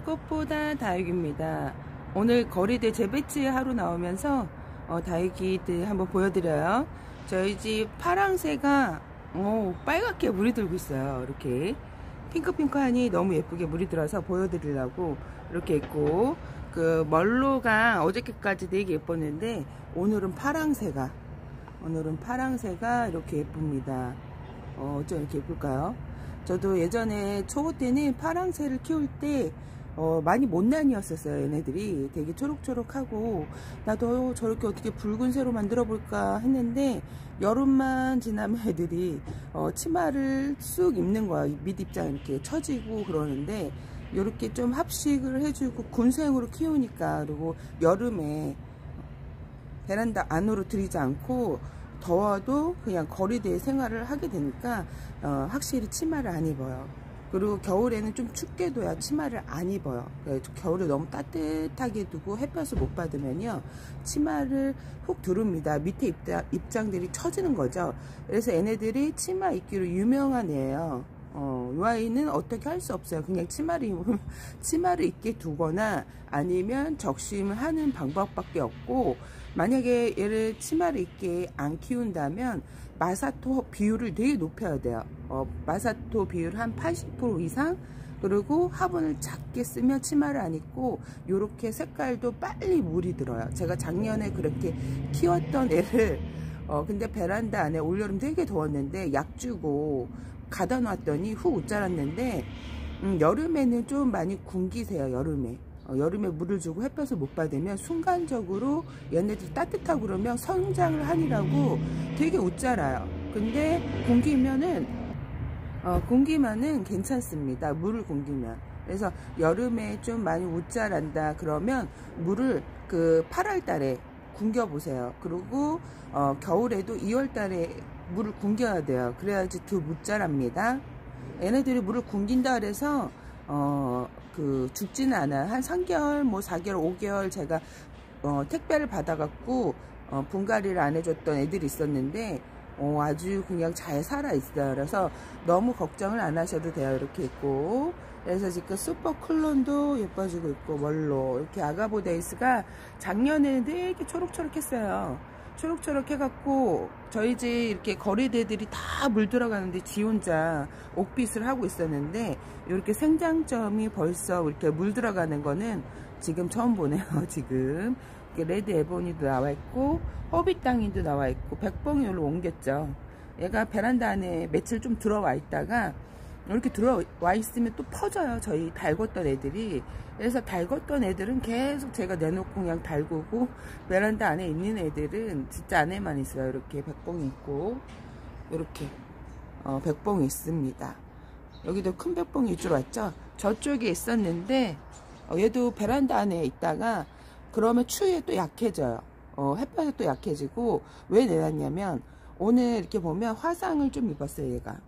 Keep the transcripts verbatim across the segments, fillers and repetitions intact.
꽃보다 다육입니다. 오늘 거리대 재배치 하러 나오면서 어, 다육이들 한번 보여드려요. 저희 집 파랑새가 어, 빨갛게 물이 들고 있어요. 이렇게 핑크핑크하니 너무 예쁘게 물이 들어서 보여드리려고 이렇게 있고, 그 멀로가 어저께까지 되게 예뻤는데 오늘은 파랑새가 오늘은 파랑새가 이렇게 예쁩니다. 어, 어쩜 이렇게 예쁠까요? 저도 예전에 초보 때는 파랑새를 키울 때 어, 많이 못난이었었어요. 얘네들이 되게 초록초록하고, 나도 저렇게 어떻게 붉은 새로 만들어 볼까 했는데 여름만 지나면 애들이 어, 치마를 쑥 입는 거야. 밑입장 이렇게 처지고 그러는데, 이렇게 좀 합식을 해주고 군생으로 키우니까, 그리고 여름에 베란다 안으로 들이지 않고 더워도 그냥 거리대에 생활을 하게 되니까 어, 확실히 치마를 안 입어요. 그리고 겨울에는 좀 춥게 둬야 치마를 안 입어요. 겨울에 너무 따뜻하게 두고 햇볕을 못 받으면요, 치마를 훅 두릅니다. 밑에 입자, 입장들이 처지는 거죠. 그래서 얘네들이 치마 입기로 유명한 애예요. 어, 이 아이는 어떻게 할 수 없어요. 그냥 치마를 입으면 치마를 입게 두거나 아니면 적심을 하는 방법밖에 없고, 만약에 얘를 치마를 입게 안 키운다면 마사토 비율을 되게 높여야 돼요. 어, 마사토 비율 한 팔십 퍼센트 이상, 그리고 화분을 작게 쓰면 치마를 안 입고, 요렇게 색깔도 빨리 물이 들어요. 제가 작년에 그렇게 키웠던 애를 어, 근데 베란다 안에 올여름 되게 더웠는데 약 주고 가다 놨더니 훅 옷 자랐는데, 음, 여름에는 좀 많이 굶기세요. 여름에 어, 여름에 물을 주고 햇볕을 못 받으면 순간적으로 얘네들이 따뜻하고 그러면 성장을 하니라고 되게 옷 자라요. 근데 굶기면은 어, 굶기면은 괜찮습니다. 물을 굶기면. 그래서 여름에 좀 많이 옷 자란다 그러면 물을 그 팔월 달에 굶겨 보세요. 그리고 어, 겨울에도 이월 달에 물을 굶겨야 돼요. 그래야지 더 못 자랍니다. 얘네들이 물을 굶긴다 그래서 어, 그 죽지는 않아요. 한 삼 개월, 뭐 사 개월, 오 개월 제가 어, 택배를 받아갖고 어, 분갈이를 안 해줬던 애들이 있었는데 어, 아주 그냥 잘 살아 있어요. 그래서 너무 걱정을 안 하셔도 돼요. 이렇게 있고, 그래서 지금 슈퍼 클론도 예뻐지고 있고, 멀로 이렇게 아가보데이스가 작년에는 되게 초록초록했어요. 초록초록 해갖고 저희 집 이렇게 거리대들이 다 물 들어가는데 지 혼자 옥빛을 하고 있었는데, 이렇게 생장점이 벌써 이렇게 물 들어가는 거는 지금 처음 보네요. 지금 레드 에보니도 나와 있고, 허비땅이도 나와 있고, 백봉이로 옮겼죠. 얘가 베란다 안에 며칠 좀 들어와 있다가 이렇게 들어와 있으면 또 퍼져요. 저희 달궜던 애들이. 그래서 달궜던 애들은 계속 제가 내놓고 그냥 달구고, 베란다 안에 있는 애들은 진짜 안에만 있어요. 이렇게 백봉이 있고, 이렇게 어, 백봉이 있습니다. 여기도 큰 백봉이 위주로 왔죠. 저쪽에 있었는데 어, 얘도 베란다 안에 있다가 그러면 추위에 또 약해져요. 어, 햇볕에 또 약해지고. 왜 내놨냐면 오늘 이렇게 보면 화상을 좀 입었어요. 얘가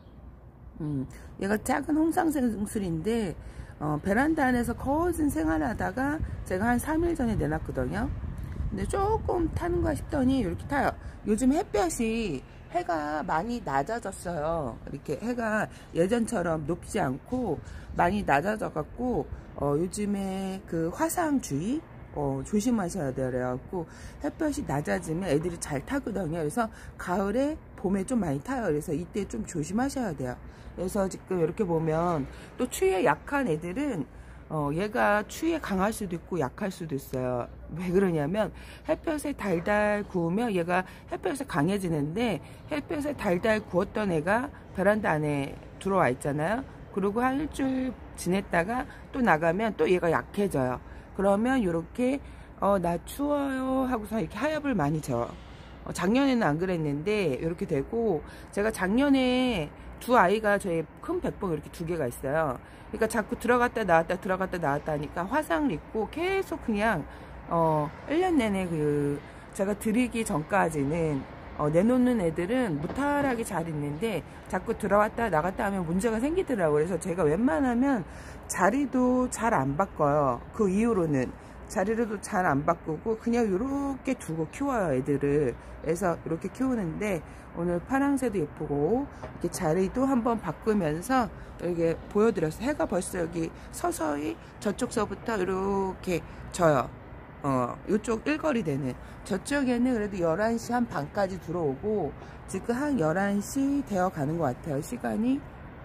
음, 얘가 작은 홍상생술인데 어, 베란다 안에서 거진 생활하다가 제가 한 삼 일 전에 내놨거든요. 근데 조금 타는가 싶더니 이렇게 타요. 요즘 햇볕이 해가 많이 낮아졌어요. 이렇게 해가 예전처럼 높지 않고 많이 낮아져 갖고 어, 요즘에 그 화상주의 어, 조심하셔야 돼요. 그래갖고 햇볕이 낮아지면 애들이 잘 타거든요. 그래서 가을에 봄에 좀 많이 타요. 그래서 이때 좀 조심하셔야 돼요. 그래서 지금 이렇게 보면 또 추위에 약한 애들은 어, 얘가 추위에 강할 수도 있고 약할 수도 있어요. 왜 그러냐면 햇볕에 달달 구우면 얘가 햇볕에 강해지는데, 햇볕에 달달 구웠던 애가 베란다 안에 들어와 있잖아요. 그리고 한 일주일 지냈다가 또 나가면 또 얘가 약해져요. 그러면 이렇게 어, 나 추워요 하고서 이렇게 하엽을 많이 져. 어, 작년에는 안 그랬는데 이렇게 되고, 제가 작년에 두 아이가 저희 큰 백봉 이렇게 두 개가 있어요. 그러니까 자꾸 들어갔다 나왔다 들어갔다 나왔다 하니까 화상을 입고 계속 그냥 어, 일 년 내내 그 제가 들이기 전까지는 어, 내놓는 애들은 무탈하게 잘 있는데 자꾸 들어왔다 나갔다 하면 문제가 생기더라고요. 그래서 제가 웬만하면 자리도 잘 안 바꿔요. 그 이후로는 자리를 잘 안 바꾸고 그냥 이렇게 두고 키워요, 애들을. 그래서 이렇게 키우는데 오늘 파랑새도 예쁘고 이렇게 자리도 한번 바꾸면서 이렇게 보여드렸어요. 해가 벌써 여기 서서히 저쪽서부터 이렇게 져요. 어, 이쪽 일거리 되는 저쪽에는 그래도 열한 시 한 반까지 들어오고 지금 한 열한 시 되어 가는 것 같아요. 시간이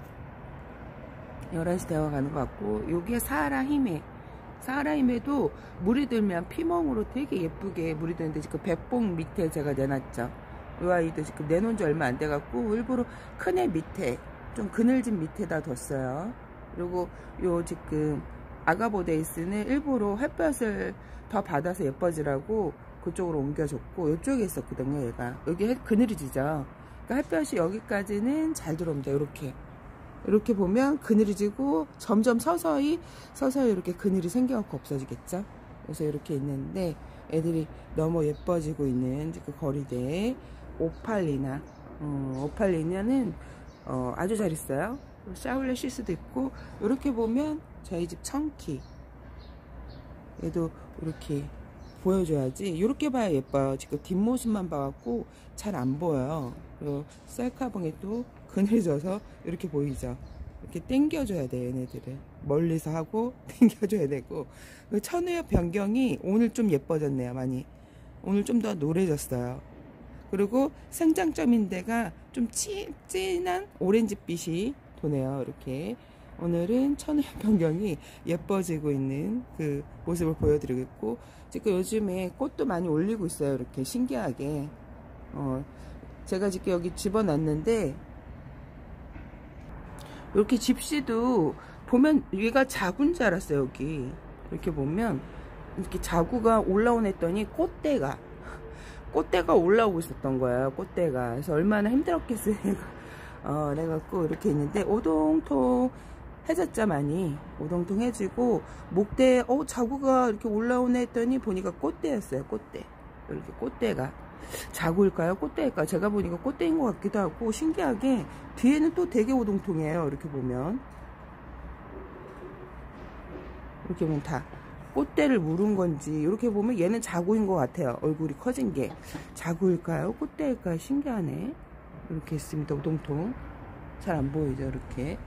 열한 시 되어 가는 것 같고, 여기에 사하라 히메 사하라 히메도 물이 들면 피멍으로 되게 예쁘게 물이 드는데 지금 백봉 밑에 제가 내놨죠. 이 아이도 지금 내놓은 지 얼마 안 돼 갖고 일부러 큰 애 밑에 좀 그늘진 밑에다 뒀어요. 그리고 요 지금 아가보데이스는 일부러 햇볕을 더 받아서 예뻐지라고 그쪽으로 옮겨줬고, 이쪽에 있었거든요. 얘가 여기 그늘이 지죠. 그러니까 햇볕이 여기까지는 잘 들어옵니다. 이렇게 이렇게 보면 그늘이 지고 점점 서서히 서서히 이렇게 그늘이 생겨갖고 없어지겠죠. 그래서 이렇게 있는데 애들이 너무 예뻐지고 있는 그 거리대 오팔리나 어, 오팔리나는 어, 아주 잘 있어요. 샤울레 시스도 있고, 이렇게 보면 저희 집 청키 얘도 이렇게 보여줘야지. 이렇게 봐야 예뻐요. 지금 뒷모습만 봐갖고 잘 안 보여요. 그리고 셀카봉에 또 그늘 져서 이렇게 보이죠. 이렇게 당겨줘야 돼, 얘네들을. 멀리서 하고 당겨줘야 되고. 천우엽 변경이 오늘 좀 예뻐졌네요, 많이. 오늘 좀 더 노래졌어요. 그리고 생장점인데가 좀 찐, 진한 오렌지빛이 도네요. 이렇게 오늘은 천우엽 변경이 예뻐지고 있는 그 모습을 보여드리고 있고, 지금 요즘에 꽃도 많이 올리고 있어요. 이렇게 신기하게. 어, 제가 지금 여기 집어놨는데 이렇게 집시도 보면 얘가 자구인 줄 알았어요. 여기 이렇게 보면 이렇게 자구가 올라온 했더니 꽃대가 꽃대가 올라오고 있었던 거예요. 꽃대가. 그래서 얼마나 힘들었겠어요. 어, 그래갖고 이렇게 있는데 오동통 해졌죠. 많이 오동통해지고, 목대에 어 자구가 이렇게 올라오네 했더니 보니까 꽃대였어요. 꽃대. 이렇게 꽃대가 자구일까요? 꽃대일까요? 제가 보니까 꽃대인 것 같기도 하고, 신기하게 뒤에는 또 되게 오동통해요. 이렇게 보면 이렇게 보면 다 꽃대를 물은 건지, 이렇게 보면 얘는 자구인 것 같아요. 얼굴이 커진 게 자구일까요? 꽃대일까요? 신기하네. 이렇게 있습니다. 오동통 잘 안 보이죠? 이렇게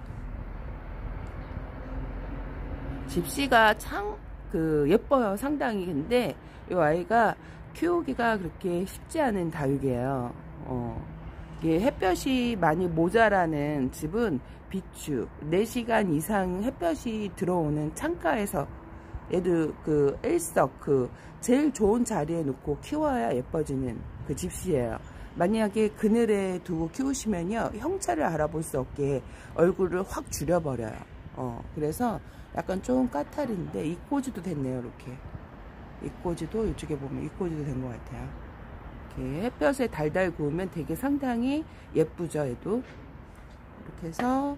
집시가 참 그 예뻐요, 상당히. 근데 이 아이가 키우기가 그렇게 쉽지 않은 다육이에요. 어, 이게 햇볕이 많이 모자라는 집은 비추 네 시간 이상 햇볕이 들어오는 창가에서 얘도 그 일석 그 제일 좋은 자리에 놓고 키워야 예뻐지는 그 집시예요. 만약에 그늘에 두고 키우시면요, 형체를 알아볼 수 없게 얼굴을 확 줄여버려요. 어, 그래서 약간 좀 까탈인데 이꼬지도 됐네요. 이렇게 이꼬지도 이쪽에 보면 이꼬지도 된 것 같아요. 이렇게 햇볕에 달달 구우면 되게 상당히 예쁘죠. 얘도 이렇게 해서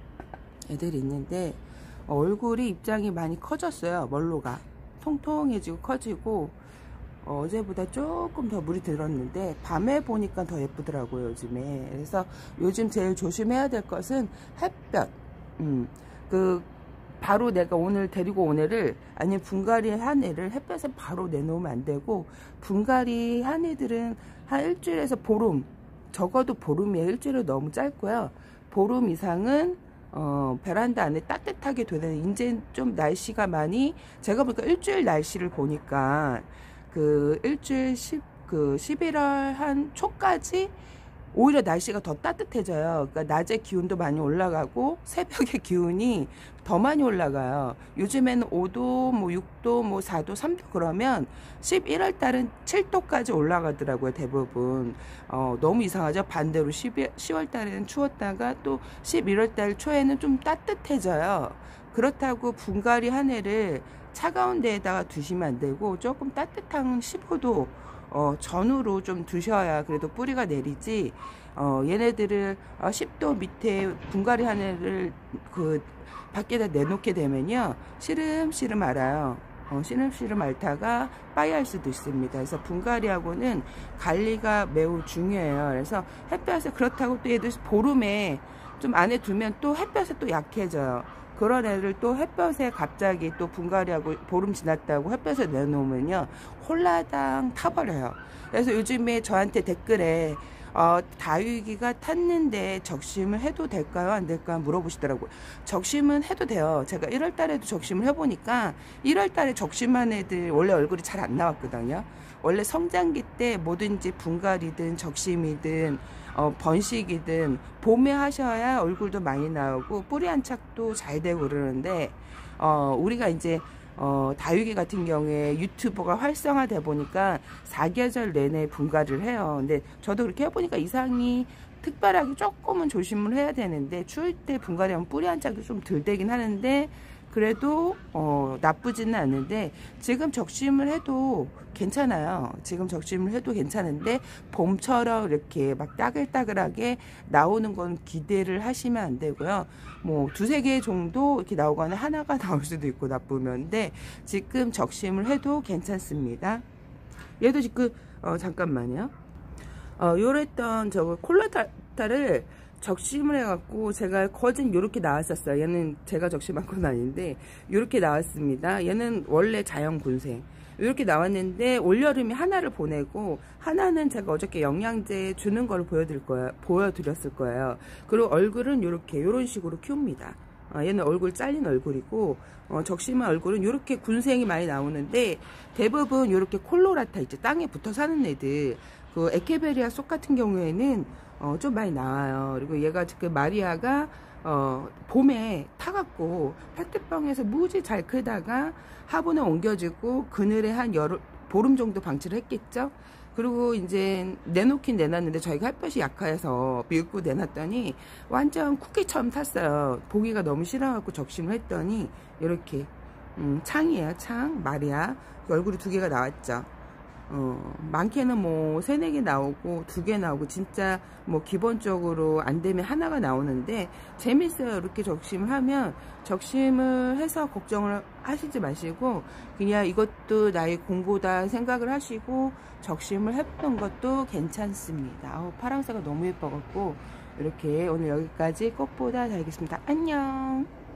애들이 있는데 어, 얼굴이 입장이 많이 커졌어요. 멀로가 통통해지고 커지고, 어, 어제보다 조금 더 물이 들었는데 밤에 보니까 더 예쁘더라고요, 요즘에. 그래서 요즘 제일 조심해야 될 것은 햇볕. 음, 그 바로 내가 오늘 데리고 온 애를, 아니면 분갈이 한 애를 햇볕에 바로 내놓으면 안 되고, 분갈이 한 애들은 한 일주일에서 보름, 적어도 보름이에요. 일주일은 너무 짧고요. 보름 이상은 어, 베란다 안에 따뜻하게 되는, 이제 좀 날씨가 많이, 제가 보니까 일주일 날씨를 보니까 그 일주일 십, 그 십일월 한 초까지 오히려 날씨가 더 따뜻해져요. 그러니까 낮에 기온도 많이 올라가고 새벽에 기온이 더 많이 올라가요. 요즘에는 오 도, 뭐 육 도, 뭐 사 도, 삼 도 그러면 십일월 달은 칠 도까지 올라가더라고요, 대부분. 어, 너무 이상하죠? 반대로 시월 달에는 추웠다가 또 십일월 달 초에는 좀 따뜻해져요. 그렇다고 분갈이 한 해를 차가운 데에다가 두시면 안 되고, 조금 따뜻한 십오 도 어, 전후로 좀 두셔야 그래도 뿌리가 내리지. 어, 얘네들을 어, 십 도 밑에 분갈이 한 애를 그 밖에다 내놓게 되면요, 시름시름 앓아요. 어, 시름시름 앓다가 빠이할 수도 있습니다. 그래서 분갈이하고는 관리가 매우 중요해요. 그래서 햇볕에, 그렇다고 또 얘들 보름에 좀 안에 두면 또 햇볕에 또 약해져요. 그런 애를 또 햇볕에 갑자기 또 분갈이하고 보름 지났다고 햇볕에 내놓으면요 홀라당 타버려요. 그래서 요즘에 저한테 댓글에 어, 다육이가 탔는데 적심을 해도 될까요 안 될까요 물어보시더라고요. 적심은 해도 돼요. 제가 일월 달에도 적심을 해보니까 일월 달에 적심한 애들 원래 얼굴이 잘 안 나왔거든요. 원래 성장기 때 뭐든지 분갈이든 적심이든 어, 번식이든 봄에 하셔야 얼굴도 많이 나오고 뿌리 안착도 잘 되고 그러는데 어, 우리가 이제 어, 다육이 같은 경우에 유튜버가 활성화돼 보니까 사계절 내내 분갈이를 해요. 근데 저도 그렇게 해보니까 이상이 특별하게 조금은 조심을 해야 되는데 추울 때 분갈이하면 뿌리 한짝이 좀 덜 되긴 하는데 그래도 어, 나쁘지는 않은데 지금 적심을 해도 괜찮아요. 지금 적심을 해도 괜찮은데 봄처럼 이렇게 막 따글따글하게 나오는 건 기대를 하시면 안 되고요. 뭐 두세 개 정도 이렇게 나오거나 하나가 나올 수도 있고 나쁘면데 지금 적심을 해도 괜찮습니다. 얘도 지금 어, 잠깐만요. 어, 요랬던 저거 콜라타를 적심을 해갖고 제가 거진 요렇게 나왔었어요. 얘는 제가 적심한 건 아닌데 요렇게 나왔습니다. 얘는 원래 자연군생 이렇게 나왔는데 올여름에 하나를 보내고 하나는 제가 어저께 영양제 주는 걸 보여드릴 거예요. 보여드렸을 거예요. 그리고 얼굴은 요렇게 요런 식으로 키웁니다. 어, 얘는 얼굴 잘린 얼굴이고 어, 적심한 얼굴은 이렇게 군생이 많이 나오는데 대부분 이렇게 콜로라타 있죠. 땅에 붙어 사는 애들 그 에케베리아 속 같은 경우에는 어, 좀 많이 나와요. 그리고 얘가 지금 마리아가 어, 봄에 타갖고 페트병에서 무지 잘 크다가 화분에 옮겨지고 그늘에 한 여름, 보름 정도 방치를 했겠죠. 그리고 이제 내놓긴 내놨는데 저희가 햇볕이 약해서 밀고 내놨더니 완전 쿠키처럼 탔어요. 보기가 너무 싫어갖고 적심을 했더니 이렇게 음, 창이에요. 창 마리아 얼굴이 두 개가 나왔죠. 어, 많게는 뭐 세네 개 나오고 두 개 나오고 진짜 뭐 기본적으로 안 되면 하나가 나오는데 재밌어요. 이렇게 적심을 하면 적심을 해서 걱정을 하시지 마시고 그냥 이것도 나의 공부다 생각을 하시고 적심을 했던 것도 괜찮습니다. 어, 파랑새가 너무 예뻐갖고 이렇게 오늘 여기까지 꽃보다 달겠습니다. 안녕.